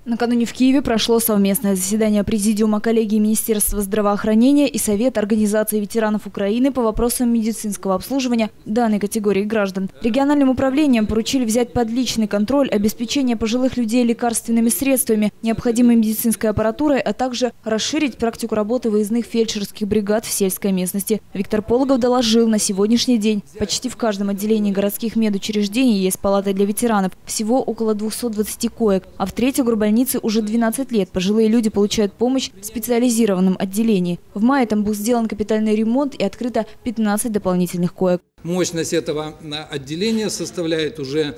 Накануне в Киеве прошло совместное заседание Президиума коллегии Министерства здравоохранения и Совета Организации ветеранов Украины по вопросам медицинского обслуживания данной категории граждан. Региональным управлениям поручили взять под личный контроль обеспечение пожилых людей лекарственными средствами, необходимой медицинской аппаратурой, а также расширить практику работы выездных фельдшерских бригад в сельской местности. Виктор Пологов доложил, на сегодняшний день почти в каждом отделении городских медучреждений есть палаты для ветеранов. Всего около 220 коек, а в третьей горбольнице уже 12 лет пожилые люди получают помощь в специализированном отделении. В мае там был сделан капитальный ремонт и открыто 15 дополнительных коек. Мощность этого отделения составляет уже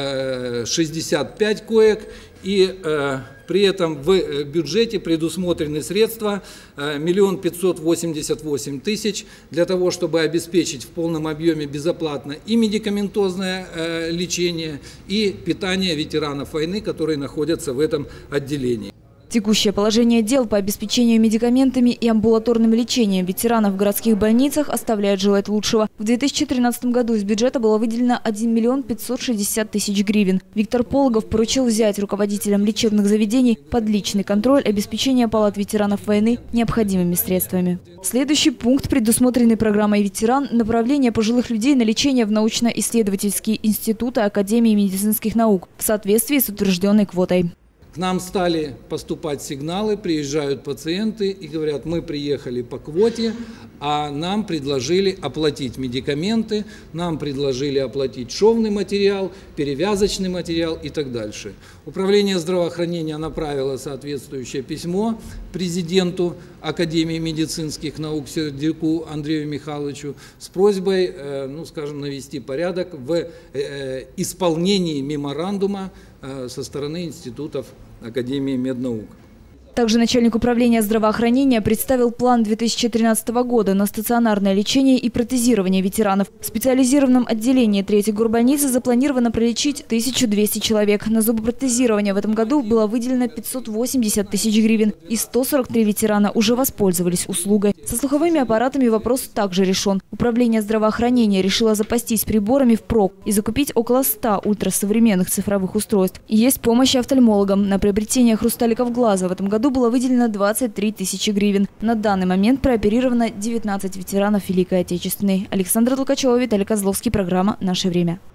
65 коек, и при этом в бюджете предусмотрены средства 1 588 000 для того, чтобы обеспечить в полном объеме безоплатно и медикаментозное лечение, и питание ветеранов войны, которые находятся в этом отделении. Текущее положение дел по обеспечению медикаментами и амбулаторным лечением ветеранов в городских больницах оставляет желать лучшего. В 2013 году из бюджета было выделено 1 560 000 гривен. Виктор Пологов поручил взять руководителям лечебных заведений под личный контроль обеспечение палат ветеранов войны необходимыми средствами. Следующий пункт, предусмотренный программой «Ветеран» – направление пожилых людей на лечение в научно-исследовательские институты Академии медицинских наук в соответствии с утвержденной квотой. К нам стали поступать сигналы, приезжают пациенты и говорят: мы приехали по квоте, а нам предложили оплатить медикаменты, нам предложили оплатить шовный материал, перевязочный материал и так дальше. Управление здравоохранения направило соответствующее письмо президенту Академии медицинских наук Сердюку Андрею Михайловичу с просьбой, навести порядок в исполнении меморандума со стороны институтов Академии меднаук. Также начальник управления здравоохранения представил план 2013 года на стационарное лечение и протезирование ветеранов. В специализированном отделении 3-й горбольницы запланировано пролечить 1200 человек. На зубопротезирование в этом году было выделено 580 000 гривен. И 143 ветерана уже воспользовались услугой. Со слуховыми аппаратами вопрос также решен. Управление здравоохранения решило запастись приборами впрок и закупить около 100 ультрасовременных цифровых устройств. И есть помощь офтальмологам. На приобретение хрусталиков глаза в этом году было выделено 23 000 гривен. На данный момент прооперировано 19 ветеранов Великой Отечественной. Александра Толкачева, Виталий Козловский. Программа «Наше время».